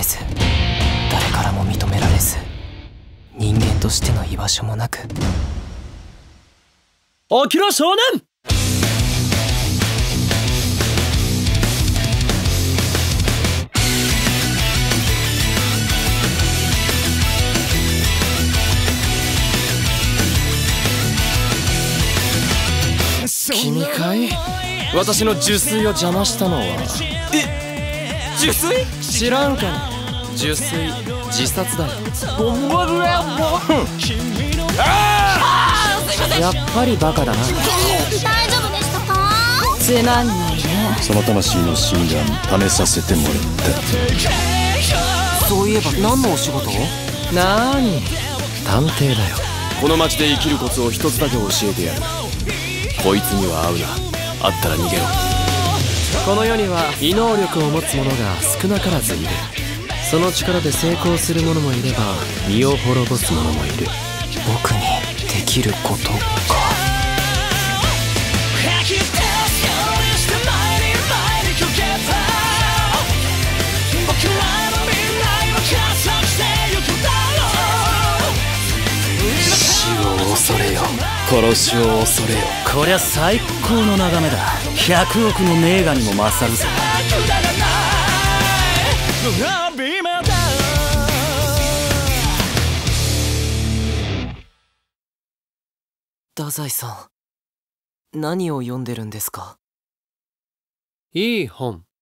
ず、誰からも認められず、人間としての居場所もなく。 起きろ少年！君かい？私の受水を邪魔したのは。 受水？ 知らんかね。受水自殺だよ。やっぱりバカだな。 大丈夫でしたか？ つまんないね。 その魂の診断試させてもらった。 そういえば何のお仕事？ なーに、探偵だよ。 この街で生きるコツを一つだけ教えてやる。こいつには会うな。会ったら逃げろ。 この世には異能力を持つ者が少なからずいる。その力で成功する者もいれば身を滅ぼす者もいる。 僕にできることか。 死を恐れよ、殺しを恐れよ。 こりゃ最高の眺めだ。100億の名画にも勝るぞ。 太宰さん、何を読んでるんですか？ いい本。